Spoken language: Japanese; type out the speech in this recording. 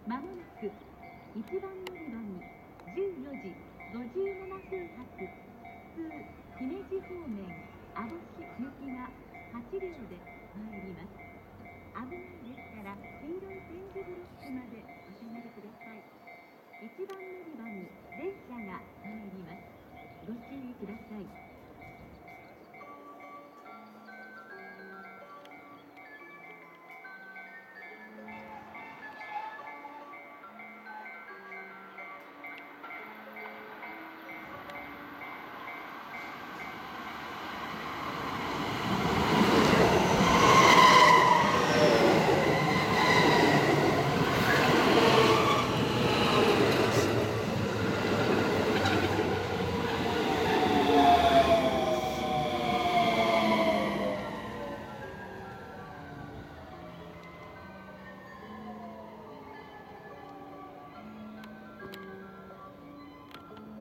まもなく1番乗り場に14時57分発通姫路方面網干行きが8両で参ります。危ないですから黄色い点字ブロックまで